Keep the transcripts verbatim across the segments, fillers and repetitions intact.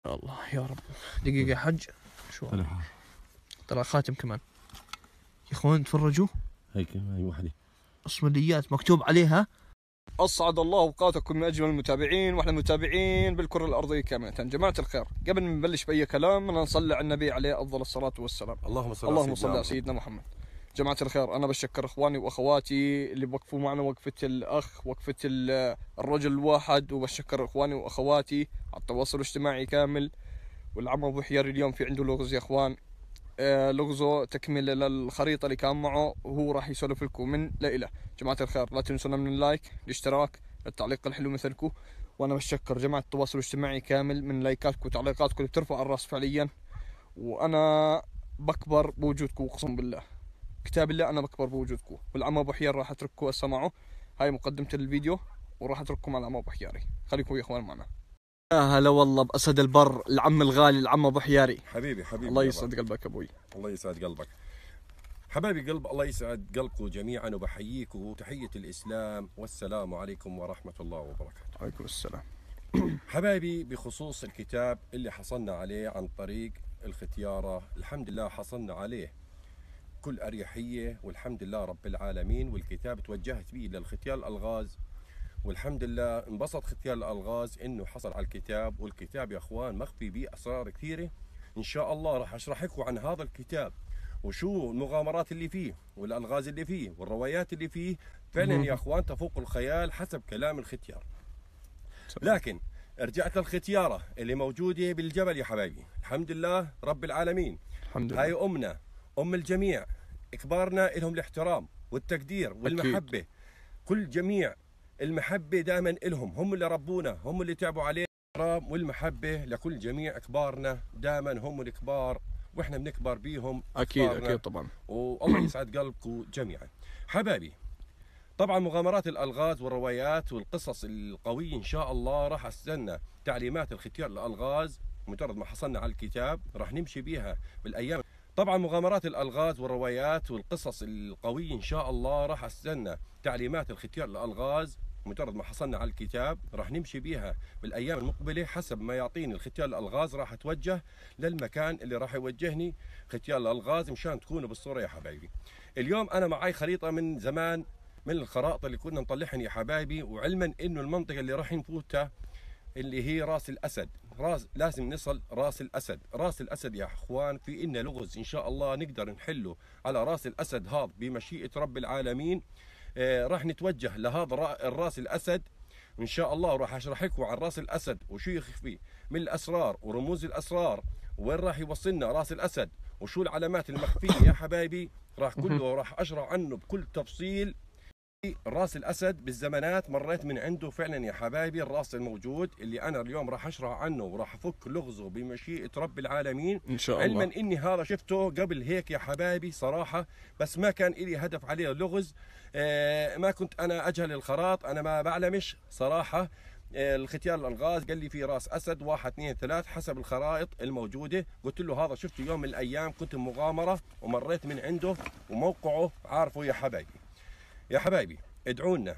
الله يا رب. دقيقة يا حج، شو ترى خاتم كمان يا اخوان، تفرجوا هيك هاي وحده اسمديات مكتوب عليها. أسعد الله أوقاتكم من أجمل المتابعين وإحنا متابعين بالكرة الأرضية كاملة. جماعة الخير، قبل ما نبلش بأي كلام بدنا نصلي على النبي عليه أفضل الصلاة والسلام. اللهم صل اللهم صل على سيدنا محمد. جماعة الخير، أنا بشكر إخواني وأخواتي اللي بوقفوا معنا وقفة الأخ، وقفة الرجل الواحد، وبشكر إخواني وأخواتي على التواصل الاجتماعي كامل. والعم أبو حيار اليوم في عنده لغز يا إخوان، آه لغزه تكملة للخريطة اللي كان معه، وهو راح يسولف لكم من لإله. جماعة الخير، لا تنسونا من اللايك، الاشتراك، التعليق الحلو مثلكم. وانا بشكر جماعة التواصل الاجتماعي كامل من لايكاتكم وتعليقاتكم اللي بترفع الراس فعليا. وانا بكبر بوجودكم، اقسم بالله كتاب الله انا بكبر بوجودكم. والعم ابو حيار راح اترككم هسه معه، هاي مقدمة الفيديو، وراح اترككم مع العم ابو حياري. خليكم يا اخوان معنا. يا هلا والله باسد البر، العم الغالي العم ابو حياري. حبيبي حبيبي، الله يسعد قلبك ابوي. الله يسعد قلبك حبايبي قلب، الله يسعد قلبكم جميعا، وبحييكم تحية الإسلام، والسلام عليكم ورحمة الله وبركاته. عليكم السلام. حبايبي، بخصوص الكتاب اللي حصلنا عليه عن طريق الختيارة، الحمد لله حصلنا عليه كل أريحية والحمد لله رب العالمين. والكتاب توجهت به للختيار الألغاز، والحمد لله انبسط ختيار الألغاز انه حصل على الكتاب. والكتاب يا اخوان مخفي به اسرار كثيرة، ان شاء الله راح اشرح لكم عن هذا الكتاب وشو المغامرات اللي فيه والالغاز اللي فيه والروايات اللي فيه. فعلا يا اخوان تفوق الخيال حسب كلام الختيار. لكن رجعت للختيارة اللي موجودة بالجبل يا حبايبي، الحمد لله رب العالمين. الحمد لله. هاي امنا ام الجميع، كبارنا لهم الاحترام والتقدير والمحبة. أكيد. كل جميع المحبة دائما إلهم، هم اللي ربونا، هم اللي تعبوا علينا. الاحترام والمحبة لكل جميع كبارنا، دائما هم الكبار واحنا بنكبر بيهم. اكيد اكيد طبعا. والله يسعد قلبكم جميعا. حبايبي، طبعا مغامرات الالغاز والروايات والقصص القوية ان شاء الله راح استنى تعليمات الختيار الالغاز. مجرد ما حصلنا على الكتاب راح نمشي بيها بالايام. طبعا مغامرات الالغاز والروايات والقصص القوية ان شاء الله راح استنى تعليمات الختيار الالغاز. مجرد ما حصلنا على الكتاب راح نمشي بيها بالايام المقبله حسب ما يعطيني الختيار الالغاز. راح اتوجه للمكان اللي راح يوجهني ختيار الالغاز مشان تكونوا بالصوره يا حبايبي. اليوم انا معي خريطه من زمان من الخرائط اللي كنا نطلعهم يا حبايبي، وعلما انه المنطقه اللي راح نفوتها اللي هي راس الاسد، راس لازم نصل راس الاسد. راس الاسد يا اخوان في إلنا لغز ان شاء الله نقدر نحله على راس الاسد هذا بمشيئه رب العالمين. آه راح نتوجه لهذا الراس الاسد ان شاء الله، وراح اشرح لكم عن راس الاسد وشو يخفي من الاسرار ورموز الاسرار، وين راح يوصلنا راس الاسد وشو العلامات المخفيه يا حبايبي. راح كله راح اشرح عنه بكل تفصيل. راس الاسد بالزمانات مريت من عنده فعلا يا حبايبي، الراس الموجود اللي انا اليوم راح اشرح عنه وراح افك لغزه بمشيئه رب العالمين ان شاء الله. علما اني هذا شفته قبل هيك يا حبايبي صراحه، بس ما كان لي هدف عليه لغز. آه ما كنت انا اجهل الخراط، انا ما بعلمش صراحه. آه الختيار الالغاز قال لي في راس اسد واحد اثنين ثلاث حسب الخرائط الموجوده. قلت له هذا شفته يوم من الايام، كنت مغامره ومريت من عنده وموقعه عارفه يا حبايبي. يا حبايبي ادعونا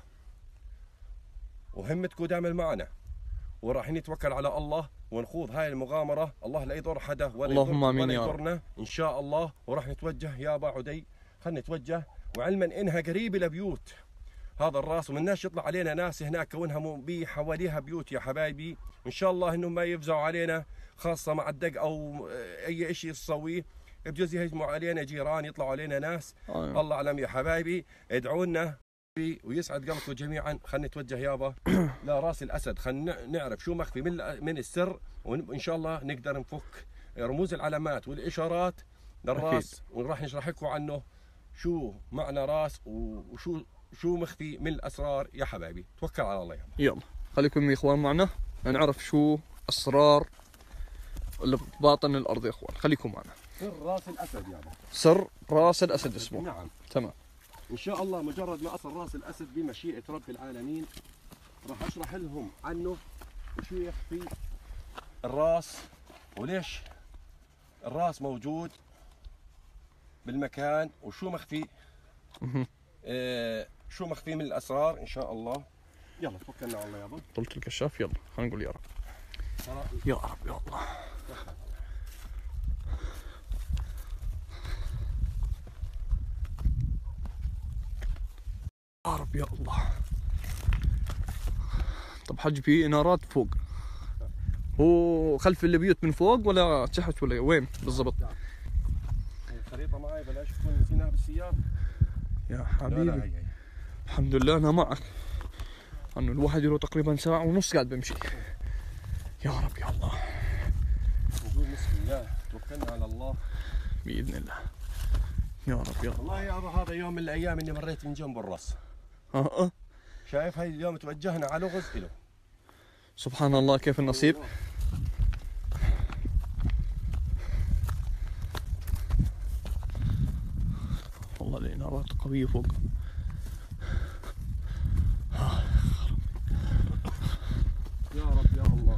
وهمتكم دائما معنا، وراح نتوكل على الله ونخوض هاي المغامرة. الله لا يضر حدا ولا اللهم امين يا يضرنا ان شاء الله. وراح نتوجه يا ابا عدي، خلينا نتوجه. وعلما انها قريبة لبيوت هذا الراس، ومناش يطلع علينا ناس هناك كونها بي حواليها بيوت يا حبايبي. ان شاء الله انهم ما يفزعوا علينا، خاصة مع الدق او اي شيء تسويه. بجوز يهجموا علينا جيران، يطلعوا علينا ناس. آه. الله اعلم يا حبايبي. ادعونا ويسعد قلبكم جميعا. خلينا نتوجه يابا لا راس الاسد، خلينا نعرف شو مخفي من من السر، وان شاء الله نقدر نفك رموز العلامات والاشارات للراس. وراح نشرح لكم عنه شو معنى راس وشو شو مخفي من الاسرار يا حبايبي. توكل على الله يابا. يلا خليكم يا اخوان معنا نعرف شو اسرار باطن الارض يا اخوان. خليكم معنا. سر راس الاسد يابا، سر راس الاسد اسمه. نعم تمام ان شاء الله. مجرد ما اصل راس الاسد بمشيئه رب العالمين راح اشرح لهم عنه وشو يخفي الراس، وليش الراس موجود بالمكان، وشو مخفي آه شو مخفي من الاسرار ان شاء الله. يلا توكلنا على الله يابا. طلت الكشاف، يلا خلينا نقول يا رب. يا رب يا الله. يا رب يا الله. طب حج في انارات فوق، هو خلف البيوت من فوق ولا تحت ولا وين بالضبط؟ الخريطة معي بلاش تكون نسيناها بالسيارة. يا لا لا حبيبي هي هي. الحمد لله انا معك، انه الواحد له تقريبا ساعة ونص قاعد بمشي. يا رب يا الله. نقول بسم الله توكلنا على الله بإذن الله. يا رب يا الله. والله يا ابا هذا يوم من الايام اني مريت من جنب الراس. اه اه شايف هاي اليوم توجهنا على لغز له. سبحان الله كيف النصيب. والله الإنارات قوية فوق. يا رب يا الله.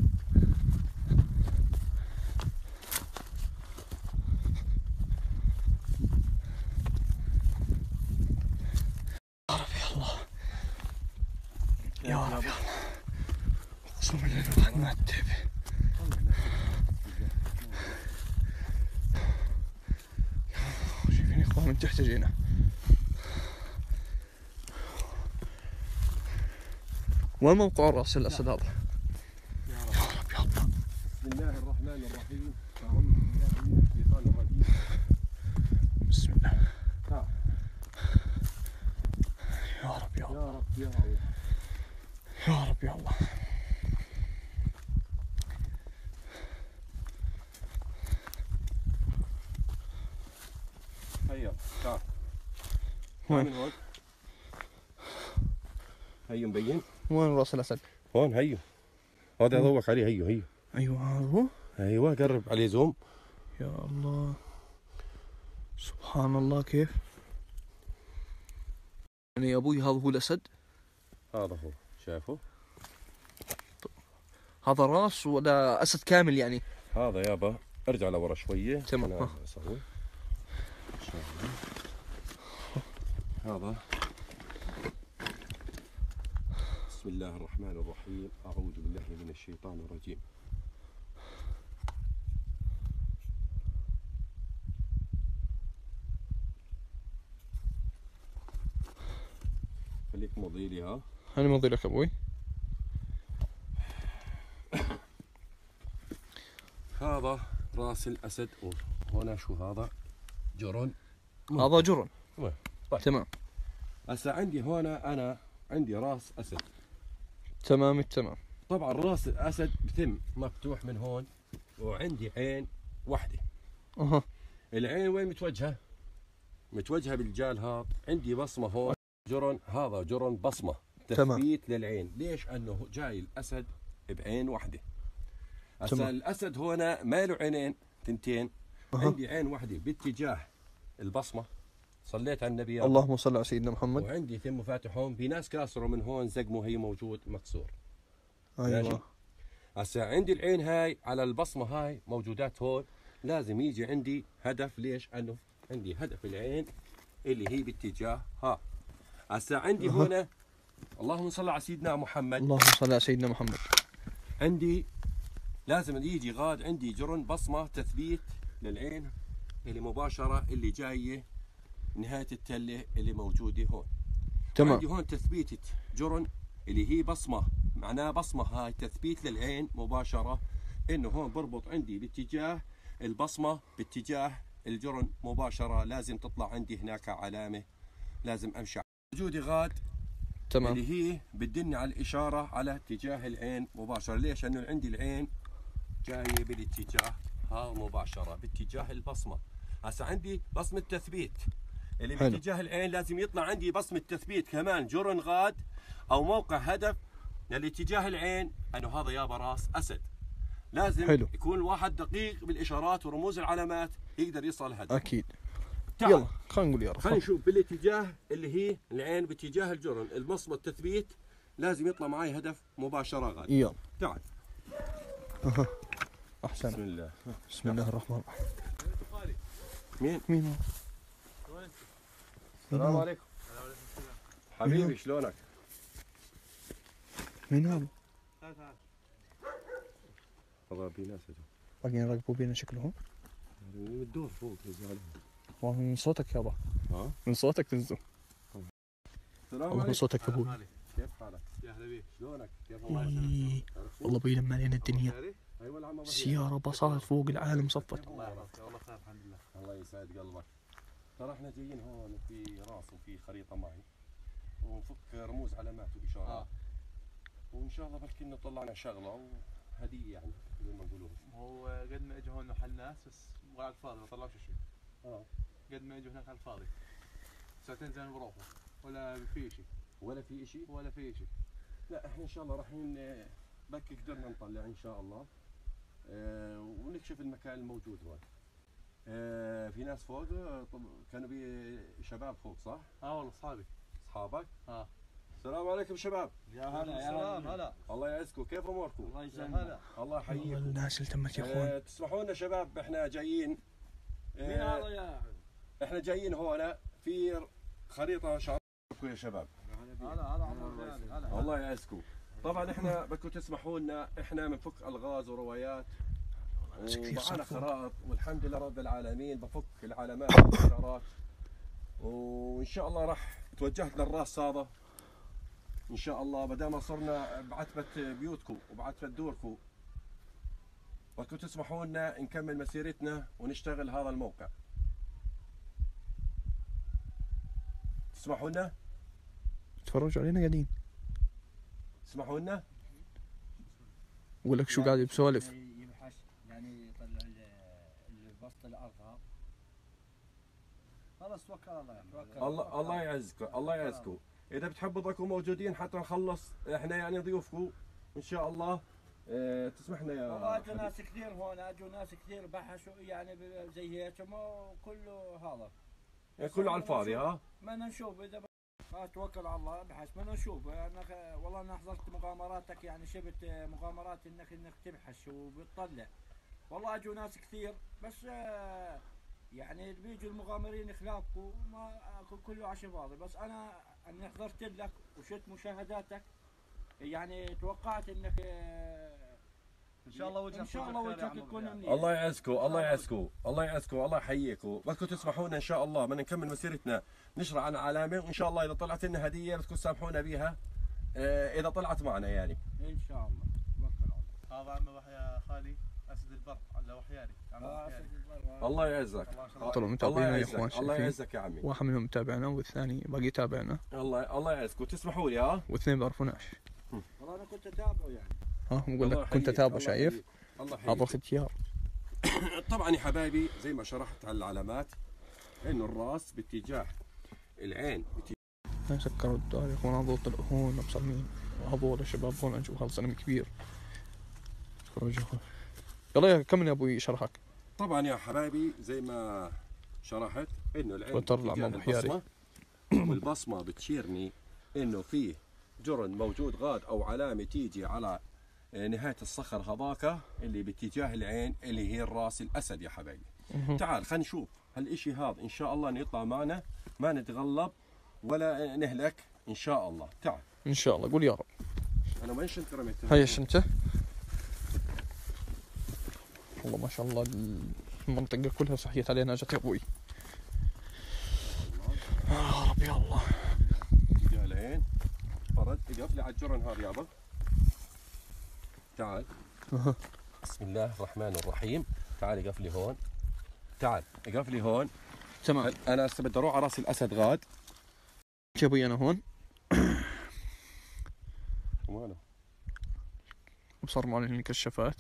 يا رب يا الله. اقسم بالله الواحد ما عتب. شايفين اخوان من تحت جينا. وين موقع راس الاسد هذا؟ يا يا رب يا الله. بسم الله الرحمن الرحيم. أعوذ بالله من الشيطان الرجيم. بسم الله. ها. يا رب يا الله. يا رب يا الله. يا رب يا الله. هيا تعال. وين؟ من هون. هيو مبين؟ وين راس الاسد؟ هون هيو. هذا ضوك عليه هيو هيو. ايوه هذا هو. ايوه قرب عليه زوم. يا الله سبحان الله كيف. يعني يا ابوي هذا هو الاسد؟ هذا هو شايفه؟ هذا راس ولا اسد كامل يعني؟ هذا يابا ارجع لورا شويه. تمام. أنا اسوي إن شاء الله. هذا بسم الله الرحمن الرحيم. اعوذ بالله من الشيطان الرجيم. خليك مضي لي ها. انا مضي لك ابوي. هذا راس الاسد. وهنا شو هذا؟ جرن. هذا جرن. وين؟ طيب. تمام. هسه عندي هنا انا عندي راس اسد. تمام التمام. طبعا راس الاسد بتم مفتوح من هون، وعندي عين واحده. اها. العين وين متوجهه؟ متوجهه بالجال هذا. عندي بصمه هون جرن. هذا جرن بصمه تثبيت للعين. ليش؟ انه جاي الاسد بعين واحده. هسه الاسد هنا ما له عينين تنتين. أه. عندي عين واحده باتجاه البصمه. صليت على النبي. اللهم صل على سيدنا محمد. وعندي ثم فاتح هون. في ناس كاسروا من هون زقمه هي موجود مكسور. ايوه. هسه عندي العين هاي على البصمه هاي موجودات هون. لازم يجي عندي هدف. ليش؟ انه عندي هدف العين اللي هي باتجاه ها. هسه عندي أه. هنا اللهم صل على سيدنا محمد. اللهم صل على سيدنا محمد. عندي لازم يجي غاد عندي جرن بصمه تثبيت للعين اللي مباشره اللي جايه نهايه التله اللي موجوده هون. تمام. عندي هون تثبيتة جرن اللي هي بصمه. معناه بصمه هاي تثبيت للعين مباشره. انه هون بربط عندي باتجاه البصمه باتجاه الجرن مباشره. لازم تطلع عندي هناك علامه لازم امشي وجودي غاد. تمام. اللي هي بتدلني على الاشاره على اتجاه العين مباشره. ليش؟ انه عندي العين جايه بالاتجاه ها مباشره باتجاه البصمه. هسه عندي بصمه تثبيت اللي حلو. باتجاه العين. لازم يطلع عندي بصمه تثبيت كمان جرن غاد او موقع هدف لاتجاه العين. انه هذا يابا راس اسد. لازم حلو. يكون الواحد دقيق بالاشارات ورموز العلامات يقدر يصل هدف. اكيد. تعال. يلا خلينا نقول يا رب. خلينا نشوف بالاتجاه اللي هي العين باتجاه الجرن البصمه التثبيت. لازم يطلع معي هدف مباشره غاد. يلا. تعال. اها. احسن. بسم الله. بسم الله الرحمن الرحيم. مين؟ مين هو؟ السلام عليكم. حبيبي شلونك؟ مين هذا؟ الرابين اسد. باقيين يراقبوا بينا شكلهم. من الدور فوق نزلهم. والله من صوتك يابا. ها؟ من صوتك تنزل. السلام والله من صوتك يا ابوي. كيف حالك؟ يا هلا بيك. شلونك؟ كيف إيه. والله ابوي لما علينا الدنيا. ايوه العم سيارة باصات فوق العالم صفت. الله يعافيك. والله خير الحمد لله. الله يسعد قلبك. ترى احنا جايين هون في راس وفي خريطه معي ونفك رموز علامات واشارات. آه. وان شاء الله بلكي انه طلعنا شغله وهديه يعني زي ما نقولوا. هو قد ما اجوا هون محل ناس بس قاعد فاضي ما طلعوش شيء. اه قد ما اجوا هناك على الفاضي. ساعتين زين بروحوا ولا في شيء. ولا في شيء؟ ولا في شيء. لا احنا ان شاء الله رايحين بلكي قدرنا نطلع ان شاء الله. اه ونكشف المكان الموجود هون. اه في ناس فوق كانوا بي شباب فوق صح؟ اه والله اصحابي. اصحابك؟ اه. السلام عليكم شباب. يا هلا يا هلا هلا. الله يعزكم، كيف اموركم؟ الله يسلمك. الله يحييكم. الناس التمت يا اخوان. اه تسمحوا لنا شباب احنا جايين. اه مين هذا يا؟ احنا جايين هون في خريطه شاركوا يا شباب. هلا هلا عمر هلا. الله يعزكم. طبعا احنا بدكم تسمحوا لنا احنا بنفك الغاز وروايات ومعنا خرائط والحمد لله رب العالمين بفك العلامات والاشارات وان شاء الله راح توجهت للراس هذا ان شاء الله بدل ما صرنا بعتبه بيوتكم وبعتبه دوركم بدكم تسمحوا لنا نكمل مسيرتنا ونشتغل هذا الموقع. تسمحوا لنا؟ تفرجوا علينا قاعدين. تسمحوا لنا؟ اقول لك شو قاعد بسولف. يبحث يعني يطلع البسط الارض. خلص توكل على الله. الله الله يعزكم الله يعزكم. اذا بتحبوا تضلكم موجودين حتى نخلص احنا يعني ضيوفكم ان شاء الله. اه تسمح لنا يا والله اجوا ناس كثير هون، اجوا ناس كثير بحثوا يعني زي هيك كله هذا يعني كله على الفاضي. ها بدنا نشوف اذا توكل على الله ابحث بدنا نشوف. انا والله انا حضرت مغامراتك يعني شفت مغامرات انك انك تبحث وبتطلع. والله اجوا ناس كثير بس يعني بيجوا المغامرين خلافكم ما كله عشان فاضي. بس انا اني حضرت لك وشفت مشاهداتك يعني توقعت انك ان شاء الله وجهك ان شاء الله وجهك تكون منيح. الله يعزكم الله يعزكم الله يعزكم الله يحييكم. بدكم تسمحوا لنا ان شاء الله بدنا نكمل مسيرتنا نشرع عن علامه وان شاء الله اذا طلعت لنا هديه بدكم تسامحونا بها اه اذا طلعت معنا يعني ان شاء الله. توكل على الله. هذا عمي وحيا خالي اسد البر على وحياني. الله يعزك. طلعوا متابعينا يا اخوان. الله يعزك يا عمي. واحد منهم متابعنا والثاني باقي يتابعنا. الله الله يعزكم. تسمحوا لي ها؟ واثنين بيعرفوناش. والله انا كنت اتابعه يعني. ها بقول لك كنت اتابعه شايف؟ الله هذا اختيار. طبعا يا حبايبي زي ما شرحت على العلامات انه الراس باتجاه العين ما سكروا الدار يا اخوان. هذول طلعوا هون مصممين وهذول الشباب هون اجوا هذا صنم كبير. يلا يا كمل يا ابوي شرحك. طبعا يا حبايبي زي ما شرحت انه العين وتطلع مع ابو حياري والبصمه بتشيرني انه فيه جرن موجود غاد او علامه تيجي على نهايه الصخر هذاك اللي باتجاه العين اللي هي الراس الاسد يا حبايبي. تعال خلينا نشوف هالشيء هذا ان شاء الله انه يطلع معنا ما نتغلب ولا نهلك ان شاء الله. تعال ان شاء الله. قول يا رب. انا وين شنت رميت؟ هيا الشنطه. والله ما شاء الله المنطقه كلها صحيت علينا اجت يا ابوي. يا رب يا الله. اتجاه العين فرد اقف لي على الجرن هذا يابا. تعال. بسم الله الرحمن الرحيم. تعال اقف لي هون. تعال اقف لي هون. تمام. انا هسه بدي اروح على راس الاسد غاد. يا ابوي انا هون. وماله؟ بصر مالي الكشافات.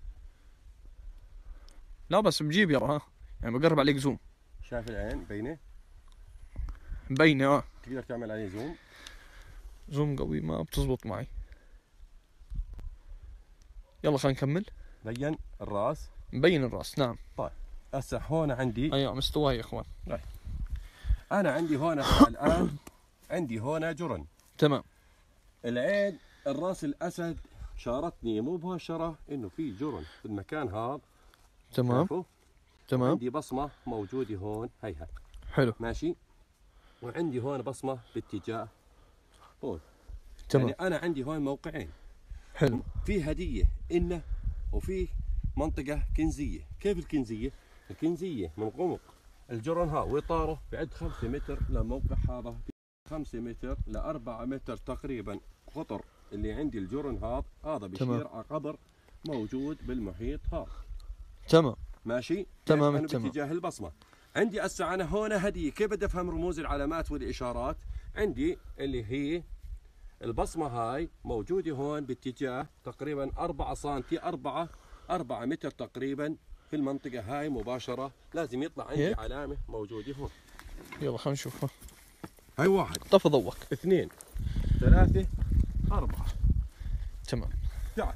لا بس بجيب يرى ها يعني بقرب عليك زوم. شايف العين بينه؟ مبينه اه. تقدر تعمل عليه زوم؟ زوم قوي ما بتزبط معي. يلا خلينا نكمل. بين الراس؟ مبين الراس نعم. طيب هسه هون عندي ايوه مستواي يا اخوان. طيب انا عندي هون الان عندي هون جرن. تمام. العين الراس الاسد شارتني مباشره انه في جرن في المكان هذا. تمام شافوا؟ تمام. عندي بصمه موجوده هون هيها. حلو. ماشي. وعندي هون بصمه باتجاه هون. تمام. يعني انا عندي هون موقعين. حلو. في هديه إنه وفيه منطقة كنزية. كيف الكنزية؟ الكنزية من عمق الجرن ها وإطاره بعد خمسة متر لموقع هذا، خمسة متر لأربعة متر تقريبا قطر اللي عندي الجرن هذا. هذا بشير على قبر موجود بالمحيط هذا. تمام ماشي؟ تمام أنا تمام. باتجاه البصمة. عندي هسه أنا هنا هدية. كيف بدي أفهم رموز العلامات والإشارات؟ عندي اللي هي البصمة هاي موجودة هون باتجاه تقريبا أربعة سنتي، أربعة أربعة متر تقريبا في المنطقة هاي مباشرة. لازم يطلع عندي هيك؟ علامة موجودة هون. يلا خلينا نشوف. ها. هاي واحد، طفي ضوك. اثنين، ثلاثة، أربعة. تمام. تعال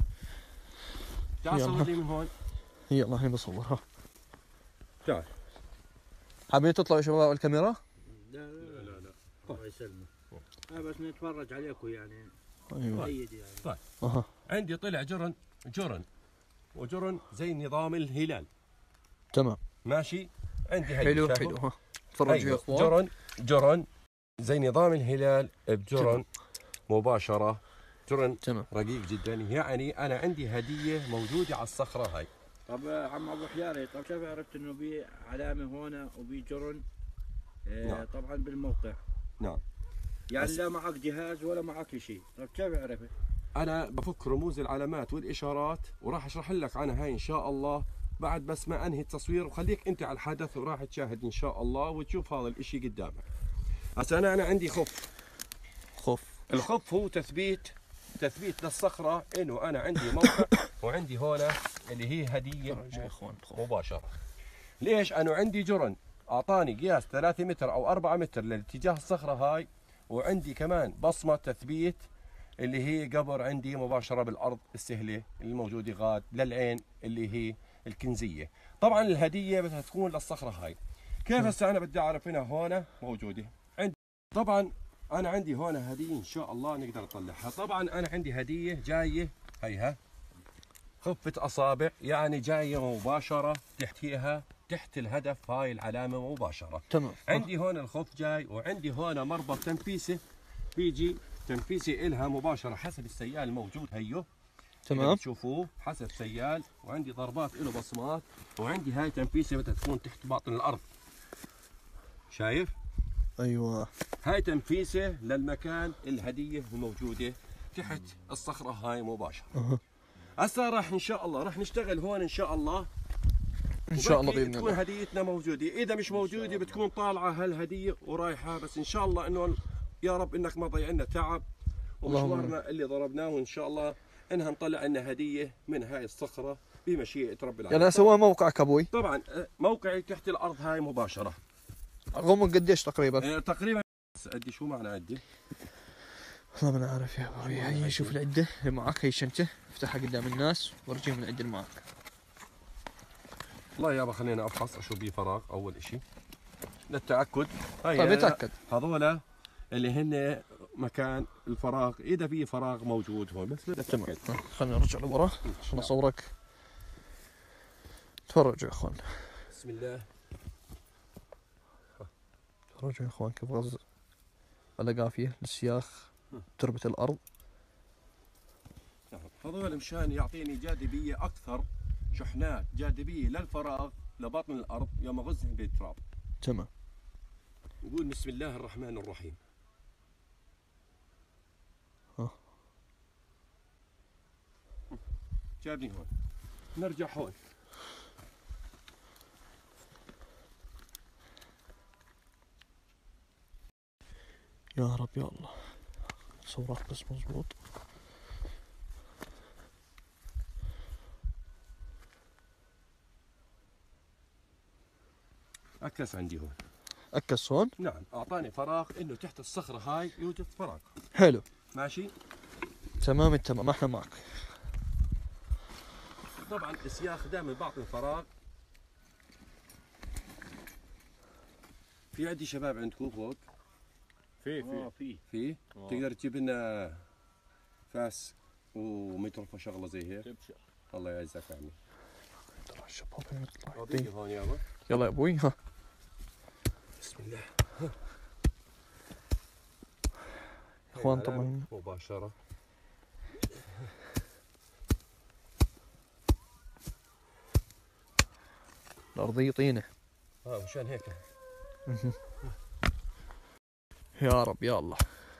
تعال يلا. صور لي من هون. يلا هني بصور. ها تعال. حابين تطلعوا يا شباب الكاميرا؟ لا لا لا لا الله يسلمك. آه بس نتفرج عليكم يعني. ايوه. مؤيد يعني. طيب اها عندي طلع جرن جرن وجرن زي نظام الهلال. تمام. ماشي. عندي هي حلو شايفه؟ حلو. ها تفرجوا يا أيوة. اخوان. جرن جرن زي نظام الهلال بجرن مباشرة. جرن تمام. رقيق جدا. يعني أنا عندي هدية موجودة على الصخرة هاي. طب آه، عم ابو حياري، طب كيف عرفت انه بي علامه هنا وبي جرن؟ آه نعم. طبعا بالموقع. نعم. يعني بس- لا معك جهاز ولا معك شيء، طب كيف عرفت؟ أنا بفك رموز العلامات والإشارات وراح أشرح لك عنها هاي إن شاء الله بعد بس ما أنهي التصوير، وخليك أنت على الحدث وراح تشاهد إن شاء الله وتشوف هذا الإشي قدامك. هسا أنا أنا عندي خف. خوف. الخف هو تثبيت تثبيت للصخرة إنه أنا عندي موقع وعندي هنا اللي هي هدية تفرجوا يا اخوان. خوف. مباشرة. ليش؟ أنا عندي جرن أعطاني قياس ثلاثة متر أو أربعة متر لاتجاه الصخرة هاي، وعندي كمان بصمة تثبيت اللي هي قبر عندي مباشرة بالأرض السهلة الموجودة غاد للعين اللي هي الكنزية. طبعا الهدية بدها تكون للصخرة هاي. كيف هسه أنا بدي أعرف هنا هون موجودة؟ عندي طبعا أنا عندي هون هدية إن شاء الله نقدر نطلعها. طبعا أنا عندي هدية جاية هيها خفة أصابع، يعني جاية مباشرة تحتيها تحت الهدف هاي العلامة مباشرة. تمام. عندي هون الخف جاي، وعندي هون مربط تنفيسه بيجي تنفيسه إلها مباشرة حسب السيال الموجود هيو. تمام. تشوفوه حسب سيال، وعندي ضربات له بصمات، وعندي هاي تنفيسه بدها تكون تحت باطن الأرض. شايف؟ ايوه. هاي تنفيسه للمكان الهدية الموجودة تحت الصخرة هاي مباشرة. أها. هسا راح إن شاء الله راح نشتغل هون إن شاء الله. ان شاء الله وبكي باذن تكون الله. هديتنا موجودة. إذا مش موجودة بتكون طالعة هالهدية ورايحة، بس إن شاء الله إنه يا رب إنك ما ضيع لنا تعب اللهم ومشوارنا اللي ضربناه، وإن شاء الله إنها نطلع لنا هدية من هاي الصخرة بمشيئة رب العالمين. يعني سوى موقعك ابوي. طبعا آه، موقعي تحت الأرض هاي مباشرة. غمق قديش تقريبا؟ آه، تقريبا أدي شو معنى أدي؟ والله ما انا عارف يا ابوي. هي شوف العده اللي معك، هي شنطه افتحها قدام الناس وارجيهم العده اللي معك. والله يابا خلينا افحص اشوف بيه فراغ اول اشي للتاكد. هاي طيب اتاكد. هذولا اللي هن مكان الفراغ، اذا في فراغ موجود هون بس بدي تمام. اتاكد. ها، خلينا نرجع لورا عشان اصورك. تفرجوا يا اخوان. بسم الله. تفرجوا يا اخوان كيف غز على قافيه للسياخ تربة الارض. نعم. هذول مشان يعطيني جاذبيه اكثر، شحنات جاذبيه للفراغ لبطن الارض يوم اغزهم بالتراب. تمام. نقول بسم الله الرحمن الرحيم. ها. جابني هون. نرجع هون. يا رب يا الله. صورك بس مزبوط. اكس عندي هون. اكس هون. نعم اعطاني فراغ انه تحت الصخره هاي يوجد فراغ. حلو. ماشي. تمام التمام احنا معك. طبعا السياخ دائما بعطي الفراغ. في عندي شباب عندكم فوق؟ في في في في؟ تقدر تجيب لنا فاس وميكروفون شغله زي هيك؟ تبشر. الله يعزك يا عمي. ترى الشباب يطلع اعطيني يدي. هون يابا. يلا يا ابوي. ها. بسم الله. اخوان هاي طبعا مباشره. الأرضية طينة. اه مشان هيك. يا رب يا الله.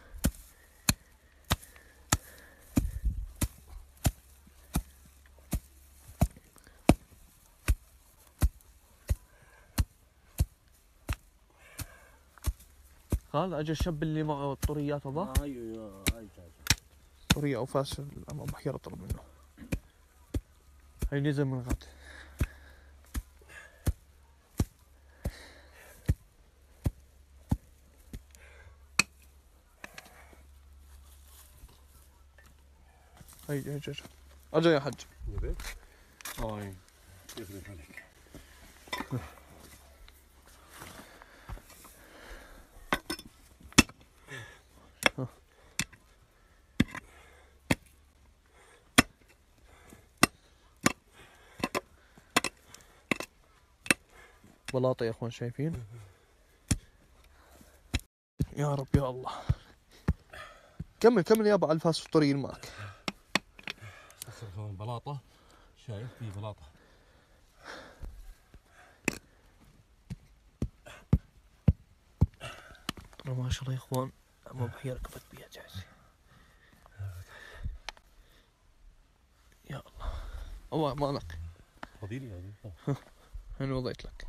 هذا اجى الشاب اللي معه الطريات هذا. ايوه هاي طرية او فاس الامام بحيرة طلب منه. هاي نزل من غد. هاي اجى اجى اجى يا حج. هاي يخلف عليك. بلاطة يا اخوان شايفين؟ يا رب يا الله. كمل كمل يابا على الفاس الطريق معك. بلاطة شايف في بلاطة. ما شاء الله يا اخوان اما بحيرة كفت بيها جاهزة. يا الله. الله مالك. فضيلي هذه. انا وضيت لك.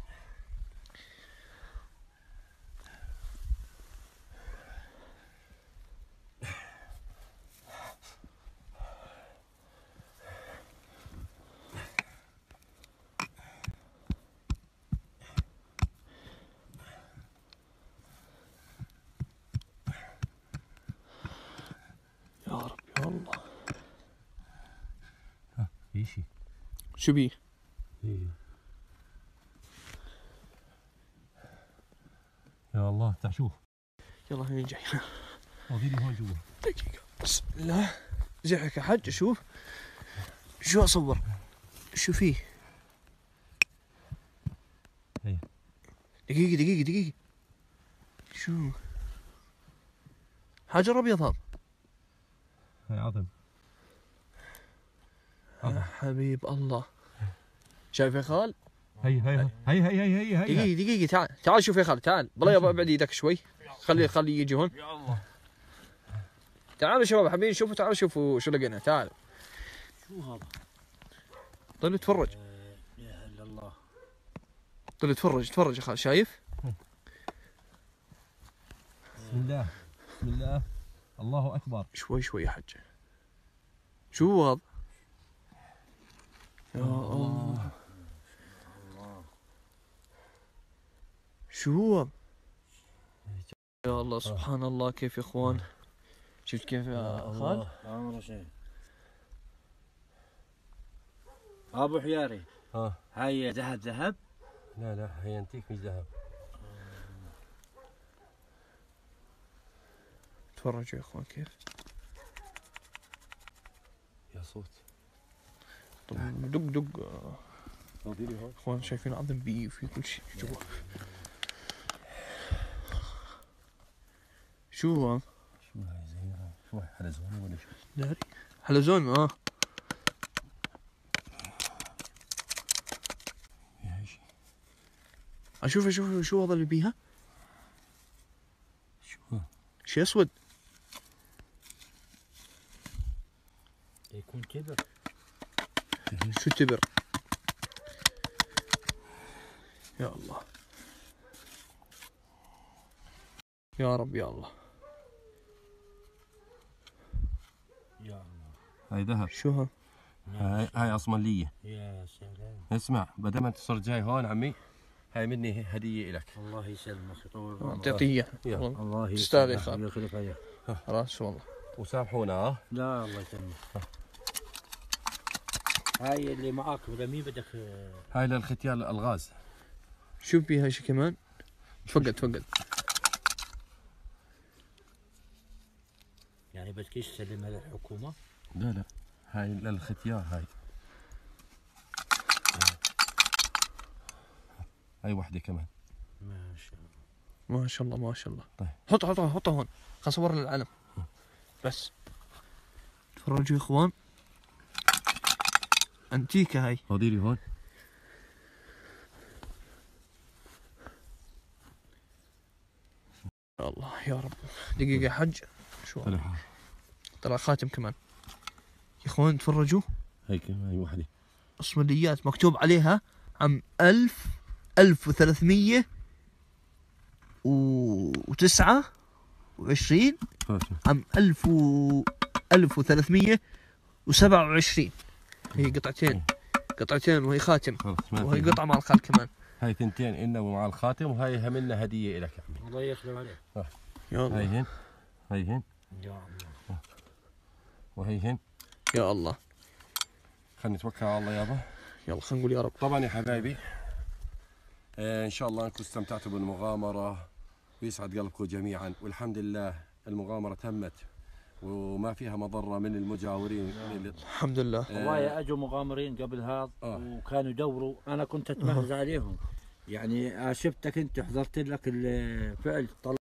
يا رب يا الله. ها في شيء. شو بيه؟ إيه. يا الله تعال شوف. يلا هني جاي. فضيلي هون جوا. دقيقة بسم الله. زحك يا حج شوف. شو اصور؟ شو فيه؟ هي. دقيقة دقيقة دقيقة. شو؟ حجر ابيض هذا. هاي عظم. يا حبيب الله. شايف يا خال؟ هي هي هي هي هي هي هي. دقيقة دقيقة تعال تعال شوف يا خال تعال. بالله يابا ابعد ايدك شوي. خلي خلي يجي هون. يا الله. تعالوا شباب حبيبي شوفوا تعالوا شوفوا شو لقينا تعال. شو هذا؟ طلع اتفرج. يا الا الله. طلع اتفرج اتفرج يا خال شايف؟ بسم الله بسم الله الله اكبر. شوي شوي يا حج. شو هذا؟ يا الله. شو هذا؟ يا الله سبحان الله كيف يا اخوان. شفت كيف يا خال؟ امر شيء. ابو حياري. ها هاي ذهب ذهب؟ لا لا هي انتيك مش ذهب. تفرجوا يا اخوان كيف. يا صوت. طب دق دق. فضيلي هون. اخوان شايفين عظم بي في كل شيء جوا. شو هذا؟ شو هاي زي شو حلزوني ولا شو؟ داري حلزون اه. يا شيء. اشوف اشوف شو هذا اللي بيها؟ شو شيء اسود. يكون كبر. شو تبر؟ يا الله. يا رب يا الله. يا الله. هاي ذهب. شو ها؟ هاي هاي عصملية. يا سلام. اسمع بدل ما انت صرت جاي هون عمي هاي مني هدية لك. الله يسلمك يطول عمرك. اعطيك اياه. يلا. الله تستاهل يا يسلمك خال. ويخلف عليك. خلاص والله. وسامحونا ها. لا الله يسلمك. هاي اللي معاك ولا مين بدك؟ هاي للختيار الالغاز. شوف بيها شي كمان. تفقد تفقد. يعني بدك تسلمها للحكومة؟ لا لا هاي للختيار هاي. هاي وحدة كمان. ما شاء الله. ما شاء الله ما شاء الله. طيب. حطها حطها حطها هون. خل اصور للعلم. بس. تفرجوا يا اخوان. انتيكة هاي. فضيلي هون. يا رب. دقيقة يا حج، شو طلع خاتم كمان يا اخوان. تفرجوا هيك هاي وحده اسمنيات مكتوب عليها عام ألف ألف وثلاثمية وتسعة وعشرين، عام ألف و ألف وثلاثمية وسبعة وعشرين. هي قطعتين قطعتين وهي خاتم، وهي قطعة مع الخال كمان. هاي ثنتين إلنا ومع الخاتم، وهي همنا هدية لك يا عمي. الله يخلم عليك. يا الله. هاي هن هاي هن يا الله. وهي هن يا الله. خلينا نتوكل على الله يابا. يلا خلينا نقول يا رب. طبعا يا حبايبي آه ان شاء الله انكم استمتعتوا بالمغامرة ويسعد قلبكم جميعا، والحمد لله المغامرة تمت وما فيها مضرة من المجاورين. الحمد لله. آه والله اجوا مغامرين قبل هذا آه. وكانوا يدوروا، انا كنت اتمهز عليهم يعني. شفتك انت حضرت لك الفعل.